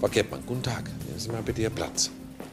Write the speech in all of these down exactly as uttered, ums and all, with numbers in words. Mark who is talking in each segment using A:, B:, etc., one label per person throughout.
A: Frau Kettmann, guten Tag. Nehmen Sie mal bitte Ihren Platz.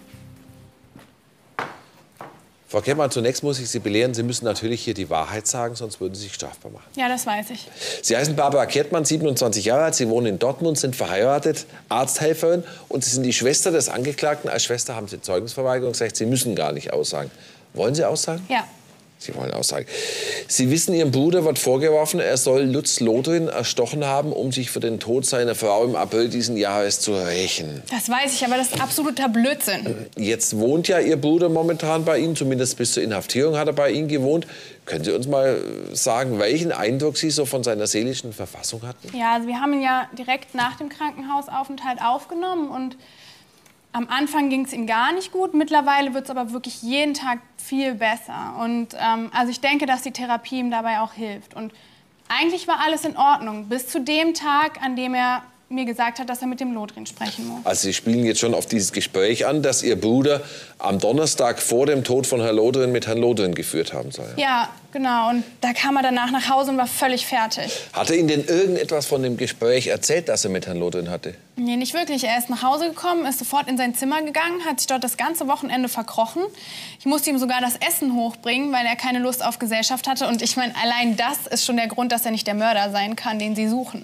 A: Frau Kettmann, zunächst muss ich Sie belehren, Sie müssen natürlich hier die Wahrheit sagen, sonst würden Sie sich strafbar machen.
B: Ja, das weiß ich.
A: Sie heißen Barbara Kettmann, siebenundzwanzig Jahre alt, Sie wohnen in Dortmund, sind verheiratet, Arzthelferin und Sie sind die Schwester des Angeklagten. Als Schwester haben Sie Zeugnisverweigerung gesagt, Sie müssen gar nicht aussagen. Wollen Sie aussagen?
B: Ja.
A: Sie wollen aussagen. Sie wissen, Ihrem Bruder wird vorgeworfen, er soll Lutz Lothringen erstochen haben, um sich für den Tod seiner Frau im April diesen Jahres zu rächen.
B: Das weiß ich, aber das ist absoluter Blödsinn.
A: Jetzt wohnt ja Ihr Bruder momentan bei Ihnen, zumindest bis zur Inhaftierung hat er bei Ihnen gewohnt. Können Sie uns mal sagen, welchen Eindruck Sie so von seiner seelischen Verfassung hatten?
B: Ja, also wir haben ihn ja direkt nach dem Krankenhausaufenthalt aufgenommen und am Anfang ging es ihm gar nicht gut. Mittlerweile wird es aber wirklich jeden Tag viel besser. Und ähm, also ich denke, dass die Therapie ihm dabei auch hilft. Und eigentlich war alles in Ordnung, bis zu dem Tag, an dem er mir gesagt hat, dass er mit dem Lothringen sprechen muss.
A: Also Sie spielen jetzt schon auf dieses Gespräch an, das Ihr Bruder am Donnerstag vor dem Tod von Herrn Lothringen mit Herrn Lothringen geführt haben soll.
B: Ja, genau. Und da kam er danach nach Hause und war völlig fertig.
A: Hat er Ihnen denn irgendetwas von dem Gespräch erzählt, das er mit Herrn Lothringen hatte?
B: Nee, nicht wirklich. Er ist nach Hause gekommen, ist sofort in sein Zimmer gegangen, hat sich dort das ganze Wochenende verkrochen. Ich musste ihm sogar das Essen hochbringen, weil er keine Lust auf Gesellschaft hatte. Und ich meine, allein das ist schon der Grund, dass er nicht der Mörder sein kann, den Sie suchen.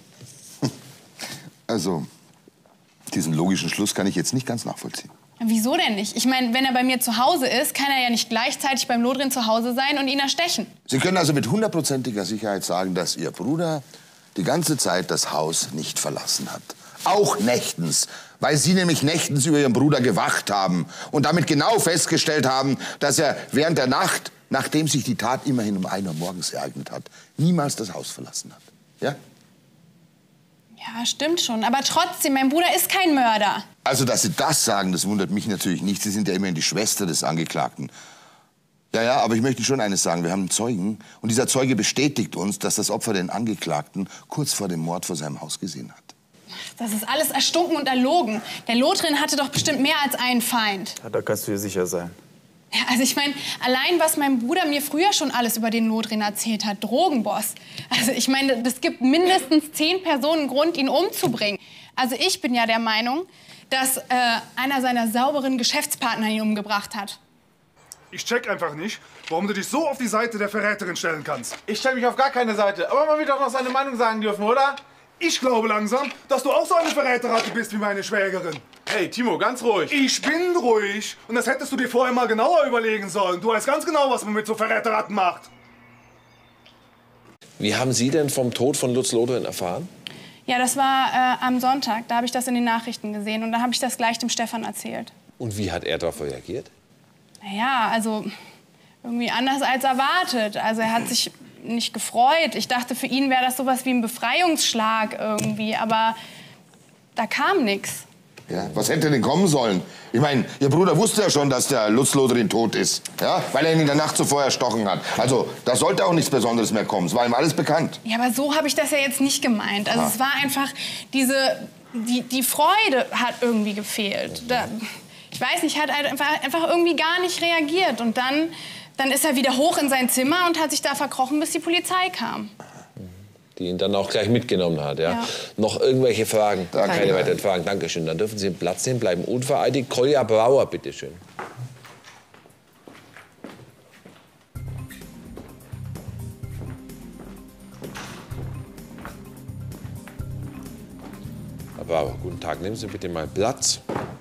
C: Also, diesen logischen Schluss kann ich jetzt nicht ganz nachvollziehen.
B: Wieso denn nicht? Ich meine, wenn er bei mir zu Hause ist, kann er ja nicht gleichzeitig beim Lothringen zu Hause sein und ihn erstechen.
C: Sie können also mit hundertprozentiger Sicherheit sagen, dass Ihr Bruder die ganze Zeit das Haus nicht verlassen hat. Auch nächtens, weil Sie nämlich nächtens über Ihren Bruder gewacht haben und damit genau festgestellt haben, dass er während der Nacht, nachdem sich die Tat immerhin um ein Uhr morgens ereignet hat, niemals das Haus verlassen hat. Ja?
B: Ja, stimmt schon. Aber trotzdem, mein Bruder ist kein Mörder.
C: Also, dass Sie das sagen, das wundert mich natürlich nicht. Sie sind ja immerhin die Schwester des Angeklagten. Ja, ja, aber ich möchte schon eines sagen. Wir haben einen Zeugen. Und dieser Zeuge bestätigt uns, dass das Opfer den Angeklagten kurz vor dem Mord vor seinem Haus gesehen hat.
B: Das ist alles erstunken und erlogen. Der Lothringen hatte doch bestimmt mehr als einen Feind.
D: Ja, da kannst du dir sicher sein.
B: Ja, also ich meine, allein was mein Bruder mir früher schon alles über den Lothringen erzählt hat, Drogenboss. Also ich meine, das gibt mindestens zehn Personen Grund, ihn umzubringen. Also ich bin ja der Meinung, dass äh, einer seiner sauberen Geschäftspartner ihn umgebracht hat.
E: Ich check einfach nicht, warum du dich so auf die Seite der Verräterin stellen kannst.
D: Ich stelle mich auf gar keine Seite. Aber man wird doch noch seine Meinung sagen dürfen, oder?
E: Ich glaube langsam, dass du auch so eine Verräterratte bist wie meine Schwägerin.
D: Hey, Timo, ganz ruhig.
E: Ich bin ruhig. Und das hättest du dir vorher mal genauer überlegen sollen. Du weißt ganz genau, was man mit so Verräterratten macht.
A: Wie haben Sie denn vom Tod von Lutz Lothringen erfahren?
B: Ja, das war äh, am Sonntag. Da habe ich das in den Nachrichten gesehen. Und da habe ich das gleich dem Stefan erzählt.
A: Und wie hat er darauf reagiert?
B: Naja, also irgendwie anders als erwartet. Also er hat sich nicht gefreut. Ich dachte, für ihn wäre das sowas wie ein Befreiungsschlag irgendwie. Aber da kam nichts.
C: Ja, was hätte denn kommen sollen? Ich meine, Ihr Bruder wusste ja schon, dass der Lutz Lothringen tot ist. Ja, weil er ihn in der Nacht zuvor erstochen hat. Also, da sollte auch nichts Besonderes mehr kommen. Es war ihm alles bekannt.
B: Ja, aber so habe ich das ja jetzt nicht gemeint. Also,
C: Aha.
B: es war einfach diese... Die, die Freude hat irgendwie gefehlt. Da, ich weiß nicht, hat einfach, einfach irgendwie gar nicht reagiert. Und dann, dann ist er wieder hoch in sein Zimmer und hat sich da verkrochen, bis die Polizei kam.
A: Die ihn dann auch gleich mitgenommen hat, ja?
B: Ja.
A: Noch irgendwelche Fragen?
C: Danke.
A: Keine weiteren Fragen, Dankeschön. Dann dürfen Sie Platz nehmen, bleiben unvereidigt. Kolja Brauer, bitteschön. Herr Brauer, guten Tag. Nehmen Sie bitte mal Platz.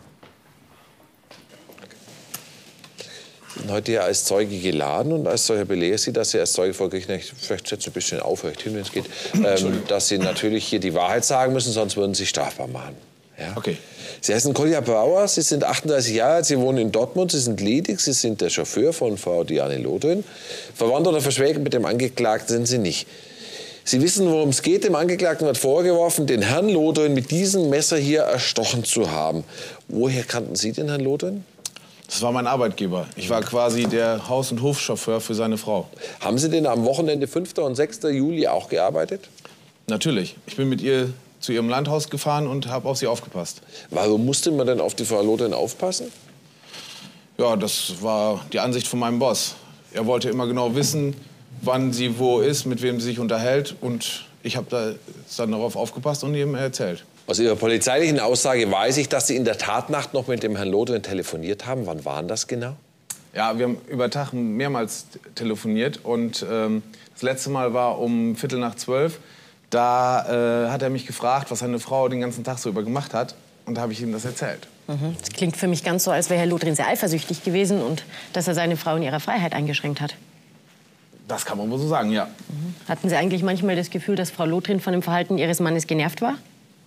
A: Sie sind heute ja als Zeuge geladen und als solcher belehre Sie, dass Sie als Zeuge vor Gericht, vielleicht setzen Sie ein bisschen aufrecht hin, wenn es geht, ähm, dass Sie natürlich hier die Wahrheit sagen müssen, sonst würden Sie strafbar machen. Ja?
D: Okay.
A: Sie heißen Kolja Brauer, Sie sind achtunddreißig Jahre alt, Sie wohnen in Dortmund, Sie sind ledig, Sie sind der Chauffeur von Frau Diane Lothringen. Verwandt oder verschwägert mit dem Angeklagten sind Sie nicht. Sie wissen, worum es geht. Dem Angeklagten wird vorgeworfen, den Herrn Lothringen mit diesem Messer hier erstochen zu haben. Woher kannten Sie den Herrn Lothringen?
D: Das war mein Arbeitgeber. Ich war quasi der Haus- und Hofchauffeur für seine Frau.
A: Haben Sie denn am Wochenende fünften und sechsten Juli auch gearbeitet?
D: Natürlich. Ich bin mit ihr zu ihrem Landhaus gefahren und habe auf sie aufgepasst.
A: Warum musste man denn auf die Frau Lothringen aufpassen?
D: Ja, das war die Ansicht von meinem Boss. Er wollte immer genau wissen, wann sie wo ist, mit wem sie sich unterhält. Und ich habe da dann darauf aufgepasst und ihm erzählt.
A: Aus Ihrer polizeilichen Aussage weiß ich, dass Sie in der Tatnacht noch mit dem Herrn Lodrin telefoniert haben. Wann war das genau?
D: Ja, wir haben über Tag mehrmals telefoniert. Und ähm, das letzte Mal war um Viertel nach zwölf. Da äh, hat er mich gefragt, was seine Frau den ganzen Tag so über gemacht hat. Und da habe ich ihm das erzählt.
F: Mhm. Das klingt für mich ganz so, als wäre Herr Lodrin sehr eifersüchtig gewesen und dass er seine Frau in ihrer Freiheit eingeschränkt hat.
D: Das kann man wohl so sagen, ja.
F: Mhm. Hatten Sie eigentlich manchmal das Gefühl, dass Frau Lodrin von dem Verhalten Ihres Mannes genervt war?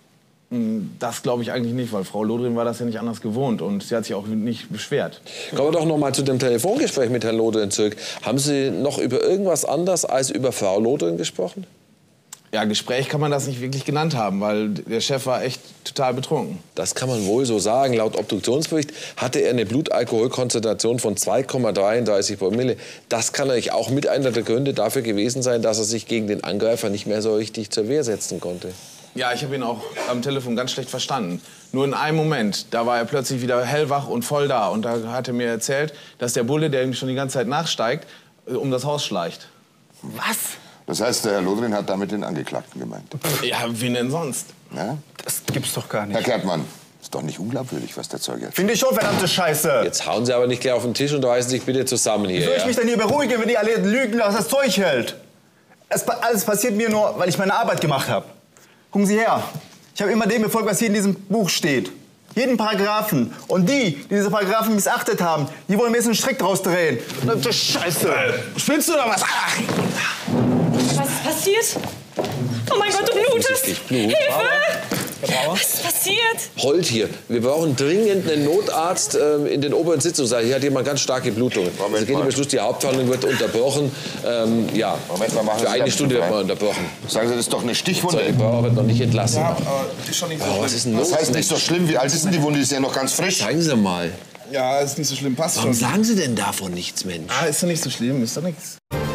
D: Das glaube ich eigentlich nicht, weil Frau Lodrin war das ja nicht anders gewohnt und sie hat sich auch nicht beschwert.
A: Kommen wir doch noch mal zu dem Telefongespräch mit Herrn Lodrin zurück. Haben Sie noch über irgendwas anderes als über Frau Lodrin gesprochen?
D: Ja, Gespräch kann man das nicht wirklich genannt haben, weil der Chef war echt total betrunken.
A: Das kann man wohl so sagen. Laut Obduktionsbericht hatte er eine Blutalkoholkonzentration von zwei Komma dreiunddreißig Promille. Das kann natürlich auch mit einer der Gründe dafür gewesen sein, dass er sich gegen den Angreifer nicht mehr so richtig zur Wehr setzen konnte.
D: Ja, ich habe ihn auch am Telefon ganz schlecht verstanden. Nur in einem Moment, da war er plötzlich wieder hellwach und voll da. Und da hat er mir erzählt, dass der Bulle, der ihm schon die ganze Zeit nachsteigt, um das Haus schleicht.
F: Was?
C: Das heißt, der Herr Lodrin hat damit den Angeklagten gemeint.
D: Ja, wen denn sonst?
C: Ja?
E: Das gibt's doch gar nicht.
C: Herr Kärtmann, ist doch nicht unglaubwürdig, was der Zeuge erzählt.
E: Finde ich schon, verdammte Scheiße.
A: Jetzt hauen Sie aber nicht gleich auf den Tisch und reißen sich bitte zusammen hier.
E: Wie soll ich
A: Ja?
E: mich denn hier beruhigen, wenn die alle lügen, was das Zeug hält? Es, alles passiert mir nur, weil ich meine Arbeit gemacht habe. Gucken Sie her. Ich habe immer dem befolgt, was hier in diesem Buch steht. Jeden Paragraphen. Und die, die diese Paragraphen missachtet haben, die wollen mir jetzt einen Strick draus drehen. Verdammte Scheiße.
D: Spinnst du oder was? Ach.
F: Was ist passiert? Oh mein Gott, du blutest!
A: Vorsichtig, Blut.
F: Hilfe! Was ist passiert?
A: Holt hier. Wir brauchen dringend einen Notarzt ähm, in den oberen Sitzungssaal. Hier hat jemand ganz starke Blutungen. Es geht im Beschluss, die Hauptverhandlung wird unterbrochen. Ähm, ja,
C: Moment mal, machen Sie
A: für eine
C: das
A: Stunde
C: frei.
A: wird man unterbrochen.
C: Sagen Sie, das ist doch eine Stichwunde.
A: Die Brauer wird noch nicht entlassen.
D: Ja, aber die ist schon nicht so
A: Oh, was ist denn los?
C: Das heißt nicht so schlimm. Wie alt ist denn die Wunde? Die ist ja noch ganz frisch.
A: Zeigen Sie mal.
D: Ja, ist nicht so schlimm, passt
A: Warum
D: schon.
A: sagen Sie denn davon nichts, Mensch?
D: Ah, ist doch nicht so schlimm, ist doch nichts.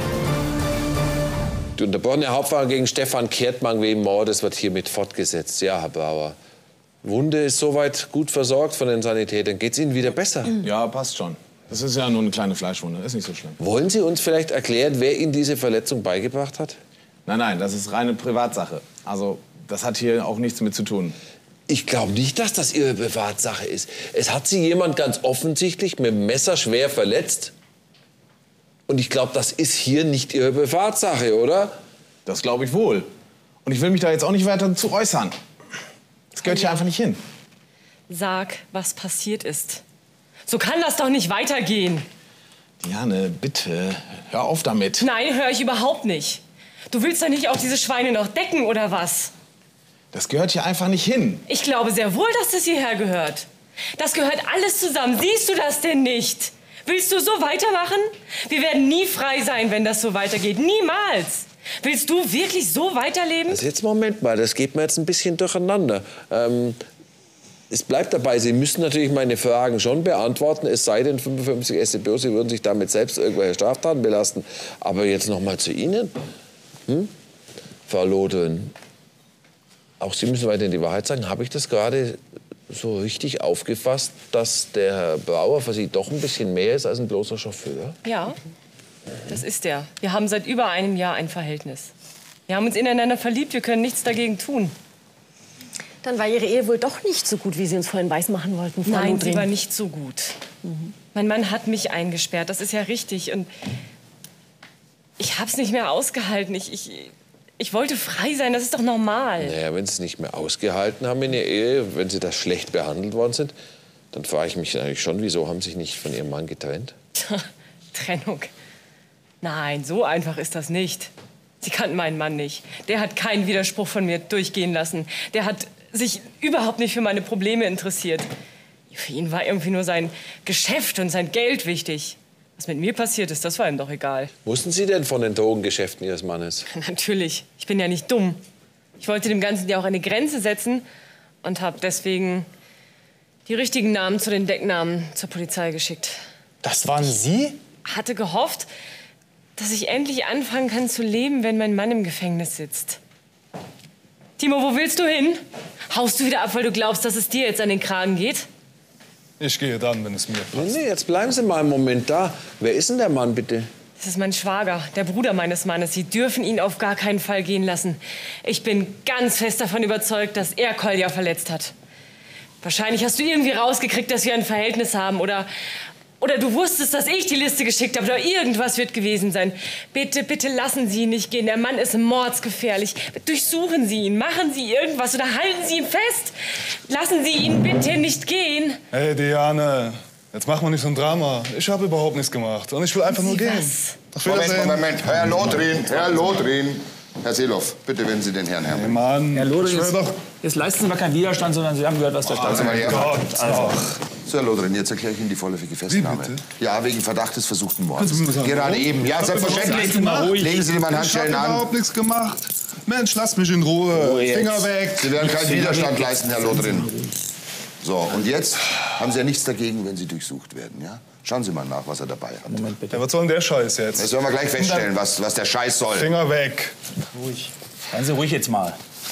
A: Die unterbrochene Hauptverhandlung gegen Stefan Kärtmann wegen Mordes wird hiermit fortgesetzt. Ja, Herr Brauer. Wunde ist soweit gut versorgt von den Sanitätern. Geht's Ihnen wieder besser?
D: Ja, passt schon. Das ist ja nur eine kleine Fleischwunde, ist nicht so schlimm.
A: Wollen Sie uns vielleicht erklären, wer Ihnen diese Verletzung beigebracht hat?
D: Nein, nein, das ist reine Privatsache. Also, das hat hier auch nichts mit zu tun.
A: Ich glaube nicht, dass das Ihre Privatsache ist. Es hat Sie jemand ganz offensichtlich mit dem Messer schwer verletzt. Und ich glaube, das ist hier nicht Ihre Privatsache, oder?
D: Das glaube ich wohl. Und ich will mich da jetzt auch nicht weiter zu äußern. Das gehört hier einfach nicht hin.
G: Sag, was passiert ist. So kann das doch nicht weitergehen.
D: Diane, bitte, hör auf damit.
G: Nein, höre ich überhaupt nicht. Du willst doch nicht auch diese Schweine noch decken, oder was?
D: Das gehört hier einfach nicht hin.
G: Ich glaube sehr wohl, dass das hierher gehört. Das gehört alles zusammen. Siehst du das denn nicht? Willst du so weitermachen? Wir werden nie frei sein, wenn das so weitergeht. Niemals. Willst du wirklich so weiterleben?
A: Also jetzt Moment mal, das geht mir jetzt ein bisschen durcheinander. Ähm, es bleibt dabei, Sie müssen natürlich meine Fragen schon beantworten, es sei denn fünfundfünfzig S tBO, Sie würden sich damit selbst irgendwelche Straftaten belasten. Aber jetzt noch mal zu Ihnen. Hm? Frau Lodrin, auch Sie müssen weiterhin die Wahrheit sagen. Habe ich das gerade so richtig aufgefasst, dass der Herr Brauer für Sie doch ein bisschen mehr ist als ein bloßer Chauffeur?
G: Ja, das ist er. Wir haben seit über einem Jahr ein Verhältnis. Wir haben uns ineinander verliebt, wir können nichts dagegen tun.
F: Dann war Ihre Ehe wohl doch nicht so gut, wie Sie uns vorhin weismachen wollten, Frau
G: Nein,
F: Lodrin.
G: sie war nicht so gut. Mhm. Mein Mann hat mich eingesperrt, das ist ja richtig. Und ich hab's nicht mehr ausgehalten. Ich, ich, ich wollte frei sein, das ist doch normal.
A: Naja, wenn Sie es nicht mehr ausgehalten haben in Ihrer Ehe, wenn Sie da schlecht behandelt worden sind, dann frage ich mich natürlich schon, wieso haben Sie sich nicht von Ihrem Mann getrennt?
G: Trennung. Nein, so einfach ist das nicht. Sie kannten meinen Mann nicht. Der hat keinen Widerspruch von mir durchgehen lassen. Der hat sich überhaupt nicht für meine Probleme interessiert. Für ihn war irgendwie nur sein Geschäft und sein Geld wichtig. Was mit mir passiert ist, das war ihm doch egal.
A: Wussten Sie denn von den Drogengeschäften Ihres Mannes?
G: Natürlich, ich bin ja nicht dumm. Ich wollte dem Ganzen ja auch eine Grenze setzen und habe deswegen die richtigen Namen zu den Decknamen zur Polizei geschickt.
E: Das waren Sie?
G: Hatte gehofft, dass ich endlich anfangen kann zu leben, wenn mein Mann im Gefängnis sitzt. Timo, wo willst du hin? Haust du wieder ab, weil du glaubst, dass es dir jetzt an den Kragen geht?
E: Ich gehe dann, wenn es mir
A: Nee, nee, jetzt bleiben Sie mal einen Moment da. Wer ist denn der Mann, bitte?
G: Das ist mein Schwager, der Bruder meines Mannes. Sie dürfen ihn auf gar keinen Fall gehen lassen. Ich bin ganz fest davon überzeugt, dass er Kolja verletzt hat. Wahrscheinlich hast du irgendwie rausgekriegt, dass wir ein Verhältnis haben. Oder, oder du wusstest, dass ich die Liste geschickt habe. Oder irgendwas wird gewesen sein. Bitte, bitte lassen Sie ihn nicht gehen. Der Mann ist mordsgefährlich. Durchsuchen Sie ihn. Machen Sie irgendwas oder halten Sie ihn fest. Lassen Sie ihn bitte nicht gehen.
H: Hey, Diane. Jetzt machen wir nicht so ein Drama. Ich habe überhaupt nichts gemacht. Und ich will einfach nur
G: Sie
H: gehen.
G: was?
C: Moment, Moment. Herr Lothrin, Herr Lothrin. Herr Seeloff, bitte wenden Sie den Herrn Herrmann.
H: Hey, Mann,
I: Herr Lothrin,
H: ich will
I: jetzt,
H: doch...
I: jetzt leisten Sie mal keinen Widerstand, sondern Sie haben gehört, was der Staatsanwalt
C: Gott,
I: gesagt hat. Also,
C: So, Herr Lothrin, jetzt erkläre ich Ihnen die vorläufige Festnahme.
H: bitte?
C: Ja, wegen Verdacht des versuchten Mordes.
H: Kannst du mir sagen,
C: Gerade
H: warum?
C: eben. Ja,
H: Ich hab
C: selbstverständlich.
H: überhaupt nichts gemacht.
C: Legen Sie dir mal
H: Ich
C: Handschellen
H: habe
C: an.
H: überhaupt nichts gemacht. Mensch, lass mich in Ruhe.
I: Ruhe jetzt.
H: Finger weg.
C: Sie werden keinen Widerstand leisten, Herr Lothrin. So, und jetzt haben Sie ja nichts dagegen, wenn Sie durchsucht werden, ja? Schauen Sie mal nach, was er dabei hat.
I: Moment bitte.
H: Ja, was soll denn der Scheiß jetzt?
C: Das werden wir gleich feststellen, was, was der Scheiß soll.
H: Finger weg.
I: Ruhig. Seien Sie ruhig jetzt mal.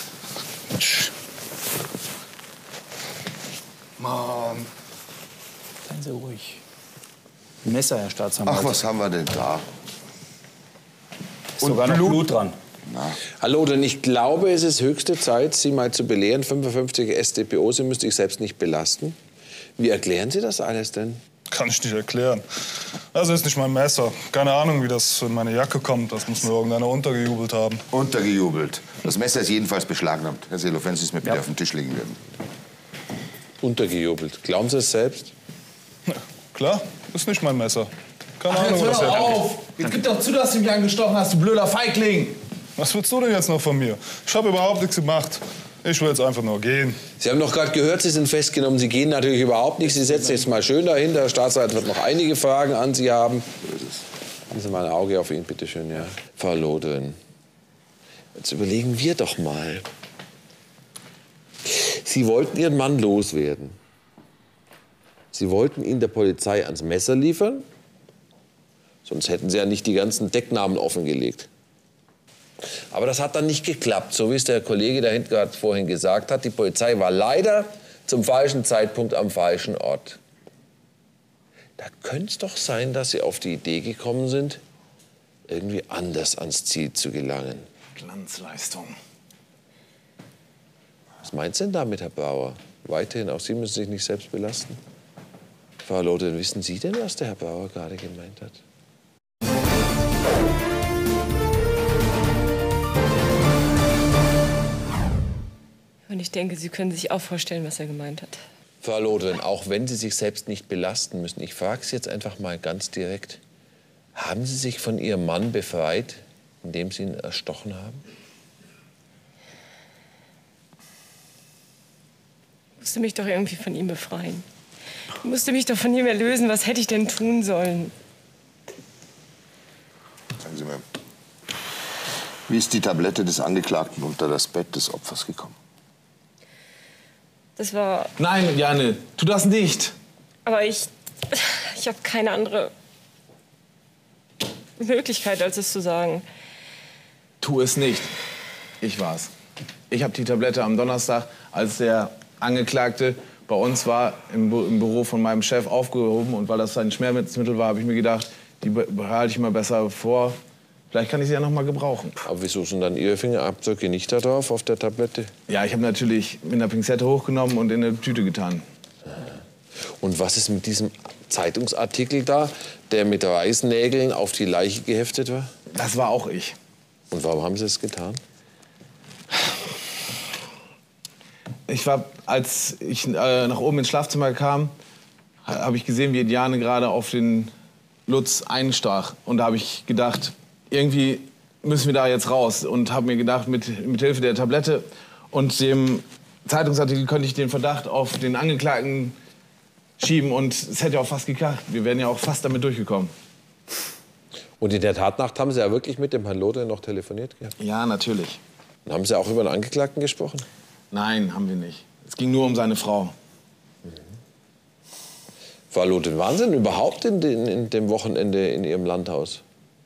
H: Mann.
I: Seien Sie ruhig. Ein Messer, Herr Staatsanwalt.
C: Ach, was haben wir denn da?
I: Ist sogar noch
C: Blut.
I: Blut dran.
A: Hallo, denn ich glaube, es ist höchste Zeit, Sie mal zu belehren. fünfundfünfzig S t p O, Sie müsste ich selbst nicht belasten. Wie erklären Sie das alles denn?
H: Kann ich nicht erklären. Das ist nicht mein Messer. Keine Ahnung, wie das in meine Jacke kommt. Das muss mir irgendeiner untergejubelt haben.
C: Untergejubelt. Das Messer ist jedenfalls beschlagnahmt. Herr Seeloff, wenn Sie es mir bitte
I: Ja.
C: auf den Tisch legen würden.
A: Untergejubelt. Glauben Sie es selbst?
H: Ja, klar, ist nicht mein Messer. Keine
D: Ach,
H: Ahnung,
D: jetzt hör
H: was er
D: doch
H: hat.
D: auf! Jetzt gib doch zu, dass du mich angestochen hast, du blöder Feigling!
H: Was willst du denn jetzt noch von mir? Ich habe überhaupt nichts gemacht. Ich will jetzt einfach nur gehen.
A: Sie haben doch gerade gehört, Sie sind festgenommen. Sie gehen natürlich überhaupt nicht. Sie setzen jetzt mal schön dahinter. Der Staatsanwalt wird noch einige Fragen an Sie haben. Haben Sie mal ein Auge auf ihn, bitte schön, ja. Frau Lothrin, jetzt überlegen wir doch mal. Sie wollten Ihren Mann loswerden. Sie wollten ihn der Polizei ans Messer liefern. Sonst hätten Sie ja nicht die ganzen Decknamen offengelegt. Aber das hat dann nicht geklappt, so wie es der Kollege da hinten gerade vorhin gesagt hat. Die Polizei war leider zum falschen Zeitpunkt am falschen Ort. Da könnte es doch sein, dass Sie auf die Idee gekommen sind, irgendwie anders ans Ziel zu gelangen.
D: Glanzleistung.
A: Was meint Sie denn damit, Herr Bauer? Weiterhin, auch Sie müssen sich nicht selbst belasten. Frau Lothrin, wissen Sie denn, was der Herr Bauer gerade gemeint hat?
G: Und ich denke, Sie können sich auch vorstellen, was er gemeint hat.
A: Frau Lothrin, auch wenn Sie sich selbst nicht belasten müssen, ich frage Sie jetzt einfach mal ganz direkt, haben Sie sich von Ihrem Mann befreit, indem Sie ihn erstochen haben?
G: Ich musste mich doch irgendwie von ihm befreien. Ich musste mich doch von ihm erlösen. Was hätte ich denn tun sollen?
C: Sagen Sie mir, wie ist die Tablette des Angeklagten unter das Bett des Opfers gekommen?
G: Das war...
D: Nein, Janne, tu das nicht!
G: Aber ich... Ich habe keine andere Möglichkeit, als es zu sagen.
D: Tu es nicht. Ich war's. Ich habe die Tablette am Donnerstag, als der Angeklagte bei uns war, im, Bü im Büro von meinem Chef aufgehoben. Und weil das ein Schmerzmittel war, habe ich mir gedacht, die behalte ich mal besser vor. Vielleicht kann ich sie ja noch mal gebrauchen.
A: Aber wieso sind dann Ihre Fingerabdrücke nicht da drauf, auf der Tablette?
D: Ja, ich habe natürlich mit einer Pinzette hochgenommen und in eine Tüte getan.
A: Und was ist mit diesem Zeitungsartikel da, der mit Reißnägeln auf die Leiche geheftet war?
D: Das war auch ich.
A: Und warum haben Sie es getan?
D: Ich war, als ich äh, nach oben ins Schlafzimmer kam, habe ich gesehen, wie Diane gerade auf den Lutz einstach. Und da habe ich gedacht, irgendwie müssen wir da jetzt raus. Und habe mir gedacht, mit, mit Hilfe der Tablette und dem Zeitungsartikel könnte ich den Verdacht auf den Angeklagten schieben. Und es hätte auch fast geklappt. Wir wären ja auch fast damit durchgekommen.
A: Und in der Tatnacht haben Sie ja wirklich mit dem Herrn Lothrin noch telefoniert gehabt?
D: Ja, natürlich.
A: Und haben Sie auch über den Angeklagten gesprochen?
D: Nein, haben wir nicht. Es ging nur um seine Frau.
A: Mhm. Frau Lothrin, waren Sie denn überhaupt in, den, in dem Wochenende in Ihrem Landhaus?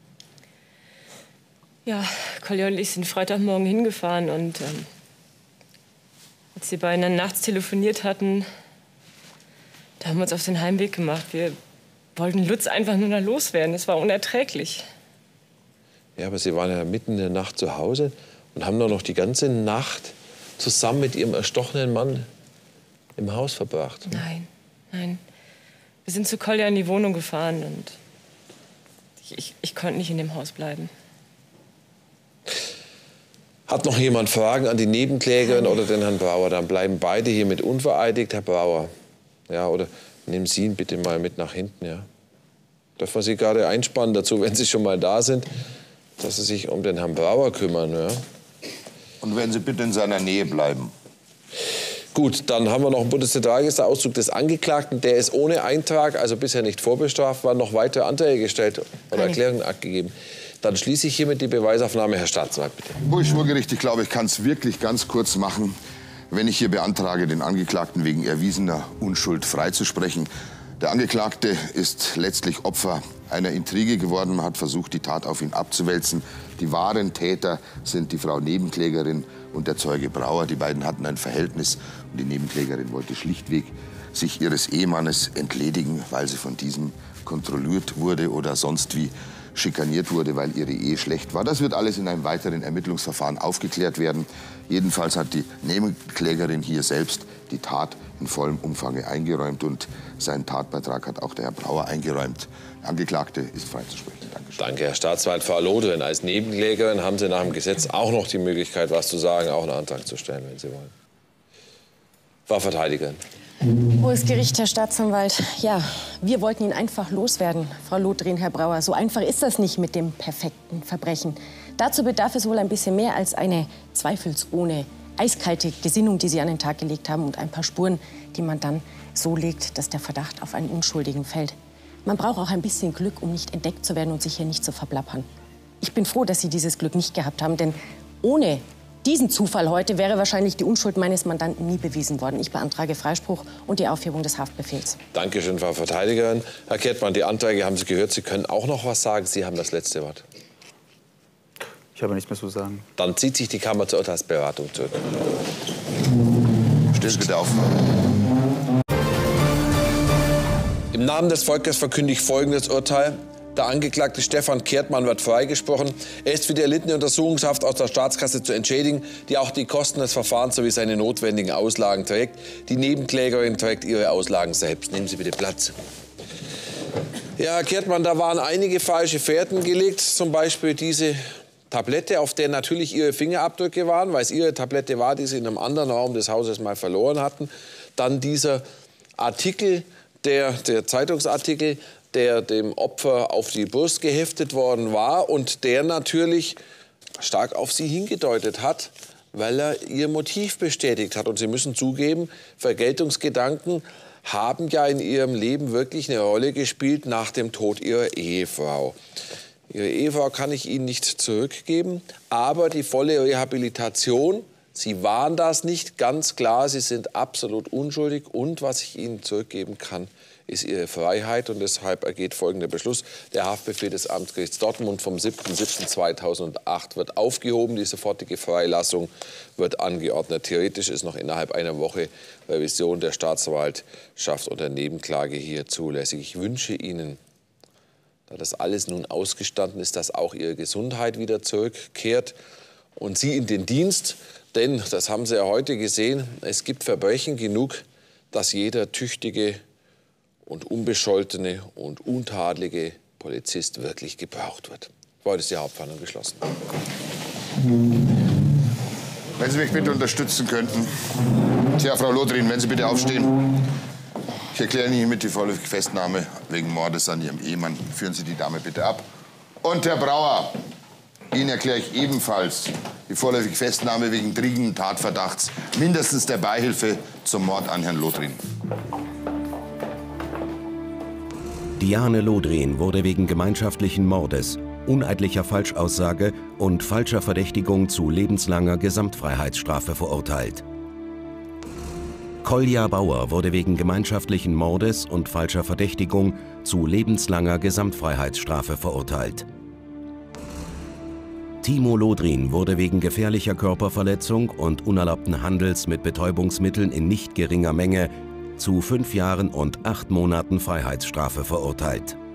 G: Ja, Kolja und ich sind Freitagmorgen hingefahren und ähm, als die beiden dann nachts telefoniert hatten, da haben wir uns auf den Heimweg gemacht. Wir wollten Lutz einfach nur da loswerden. Es war unerträglich.
A: Ja, aber Sie waren ja mitten in der Nacht zu Hause und haben doch noch die ganze Nacht zusammen mit Ihrem erstochenen Mann im Haus verbracht.
G: Nein, nein. Wir sind zu Kolja in die Wohnung gefahren und ich, ich, ich konnte nicht in dem Haus bleiben.
A: Hat noch jemand Fragen an die Nebenklägerin oder den Herrn Brauer? Dann bleiben beide hiermit unvereidigt, Herr Brauer. Ja, oder nehmen Sie ihn bitte mal mit nach hinten, ja. Dürfen wir Sie gerade einspannen dazu, wenn Sie schon mal da sind, dass Sie sich um den Herrn Brauer kümmern, ja.
C: Und wenn Sie bitte in seiner Nähe bleiben.
A: Gut, dann haben wir noch einen Bundeszentralregisterauszug des Angeklagten. Der ist ohne Eintrag, also bisher nicht vorbestraft, waren noch weitere Anträge gestellt oder Erklärungen abgegeben. Dann schließe ich hiermit die Beweisaufnahme. Herr Staatsanwalt, bitte.
C: Hohe Schwurgericht, ich glaube, ich kann es wirklich ganz kurz machen, wenn ich hier beantrage, den Angeklagten wegen erwiesener Unschuld freizusprechen. Der Angeklagte ist letztlich Opfer einer Intrige geworden. Man hat versucht, die Tat auf ihn abzuwälzen. Die wahren Täter sind die Frau Nebenklägerin und der Zeuge Brauer. Die beiden hatten ein Verhältnis und die Nebenklägerin wollte schlichtweg sich ihres Ehemannes entledigen, weil sie von diesem kontrolliert wurde oder sonst wie schikaniert wurde, weil ihre Ehe schlecht war. Das wird alles in einem weiteren Ermittlungsverfahren aufgeklärt werden. Jedenfalls hat die Nebenklägerin hier selbst die Tat in vollem Umfang eingeräumt und seinen Tatbeitrag hat auch der Herr Brauer eingeräumt. Der Angeklagte ist freizusprechen. Dankeschön.
A: Danke, Herr Staatsanwalt. Frau Lodrin, als Nebenklägerin haben Sie nach dem Gesetz auch noch die Möglichkeit, was zu sagen, auch einen Antrag zu stellen, wenn Sie wollen. Frau Verteidigerin.
F: Hohes Gericht, Herr Staatsanwalt. Ja, wir wollten ihn einfach loswerden, Frau Lodrin, Herr Brauer. So einfach ist das nicht mit dem perfekten Verbrechen. Dazu bedarf es wohl ein bisschen mehr als eine zweifelsohne, eiskalte Gesinnung, die Sie an den Tag gelegt haben und ein paar Spuren, die man dann so legt, dass der Verdacht auf einen Unschuldigen fällt. Man braucht auch ein bisschen Glück, um nicht entdeckt zu werden und sich hier nicht zu verplappern. Ich bin froh, dass Sie dieses Glück nicht gehabt haben, denn ohne diesen Zufall heute wäre wahrscheinlich die Unschuld meines Mandanten nie bewiesen worden. Ich beantrage Freispruch und die Aufhebung des Haftbefehls.
A: Danke schön, Frau Verteidigerin. Herr Kettmann, die Anträge haben Sie gehört. Sie können auch noch was sagen. Sie haben das letzte Wort.
E: Ich habe nichts mehr zu sagen.
A: Dann zieht sich die Kammer zur Urteilsberatung zurück.
C: Stehen Sie bitte auf.
A: Im Namen des Volkes verkünde ich folgendes Urteil. Der Angeklagte Stefan Kehrtmann wird freigesprochen. Er ist für die erlittene Untersuchungshaft aus der Staatskasse zu entschädigen, die auch die Kosten des Verfahrens sowie seine notwendigen Auslagen trägt. Die Nebenklägerin trägt ihre Auslagen selbst. Nehmen Sie bitte Platz. Ja, Herr Kehrtmann, da waren einige falsche Fährten gelegt. Zum Beispiel diese Tablette, auf der natürlich Ihre Fingerabdrücke waren, weil es Ihre Tablette war, die Sie in einem anderen Raum des Hauses mal verloren hatten. Dann dieser Artikel, der, der Zeitungsartikel, der dem Opfer auf die Brust geheftet worden war und der natürlich stark auf sie hingedeutet hat, weil er ihr Motiv bestätigt hat. Und Sie müssen zugeben, Vergeltungsgedanken haben ja in Ihrem Leben wirklich eine Rolle gespielt nach dem Tod Ihrer Ehefrau. Ihre Ehefrau kann ich Ihnen nicht zurückgeben, aber die volle Rehabilitation, Sie waren das nicht, ganz klar, Sie sind absolut unschuldig und was ich Ihnen zurückgeben kann, ist Ihre Freiheit und deshalb ergeht folgender Beschluss. Der Haftbefehl des Amtsgerichts Dortmund vom siebten siebten zweitausendacht wird aufgehoben. Die sofortige Freilassung wird angeordnet. Theoretisch ist noch innerhalb einer Woche Revision der Staatsanwaltschaft und der Nebenklage hier zulässig. Ich wünsche Ihnen, da das alles nun ausgestanden ist, dass auch Ihre Gesundheit wieder zurückkehrt und Sie in den Dienst. Denn, das haben Sie ja heute gesehen, es gibt Verbrechen genug, dass jeder tüchtige und unbescholtene und untadlige Polizist wirklich gebraucht wird. Heute ist die Hauptverhandlung geschlossen.
C: Wenn Sie mich bitte unterstützen könnten. Tja, Frau Lodrin, wenn Sie bitte aufstehen. Ich erkläre Ihnen hiermit die vorläufige Festnahme wegen Mordes an Ihrem Ehemann. Führen Sie die Dame bitte ab. Und Herr Brauer, Ihnen erkläre ich ebenfalls die vorläufige Festnahme wegen dringenden Tatverdachts, mindestens der Beihilfe zum Mord an Herrn Lodrin.
J: Diane Lodrin wurde wegen gemeinschaftlichen Mordes, uneidlicher Falschaussage und falscher Verdächtigung zu lebenslanger Gesamtfreiheitsstrafe verurteilt. Kolja Bauer wurde wegen gemeinschaftlichen Mordes und falscher Verdächtigung zu lebenslanger Gesamtfreiheitsstrafe verurteilt. Timo Lodrin wurde wegen gefährlicher Körperverletzung und unerlaubten Handels mit Betäubungsmitteln in nicht geringer Menge zu fünf Jahren und acht Monaten Freiheitsstrafe verurteilt.